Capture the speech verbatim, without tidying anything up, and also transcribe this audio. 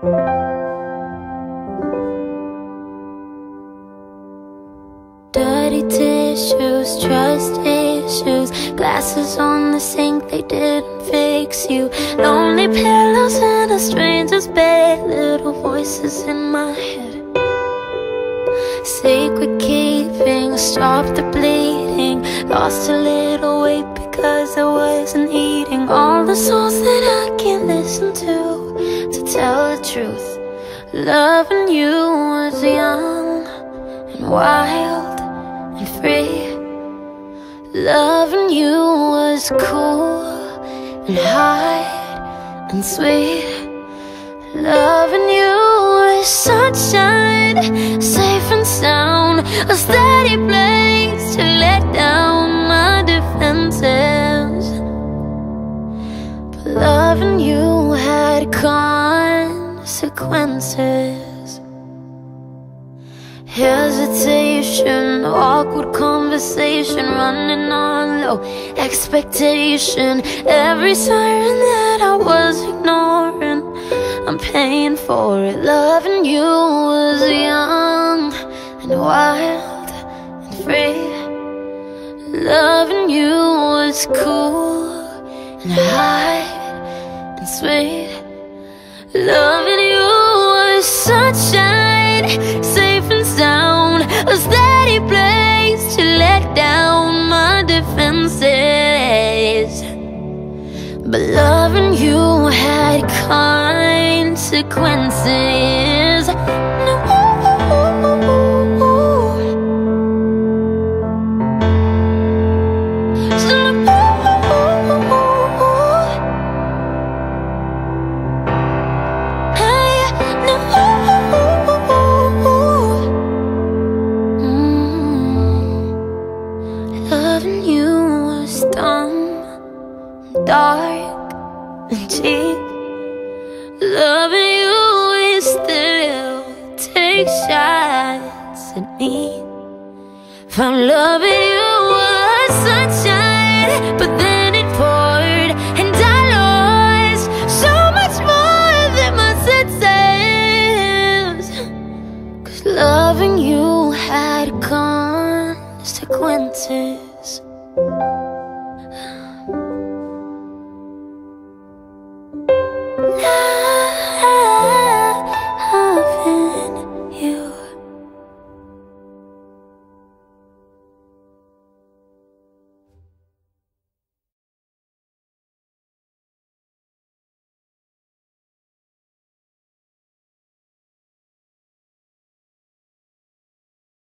Dirty tissues, trust issues, glasses on the sink, they didn't fix you. Lonely pillows in a stranger's bed, little voices in my head. Sacred keeping, stop the bleeding. Lost a little weight because I wasn't eating. All the songs that I can't listen to, to tell the truth. Loving you was young and wild and free. Loving you was cool and high and sweet. Loving you was sunshine, safe and sound, a steady place to let down my defenses. But loving you had consequences. Hesitation, awkward conversation, running on low expectation. Every siren that I was ignoring, I'm paying for it. Loving you was young and wild and free. Loving you was cool and high and sweet. Loving you was sunshine, safe and sound, a steady place to let down my defenses. But loving you had consequences. No. Loving you was dumb, dark and cheap. Loving you is still take shots at me. Found loving you was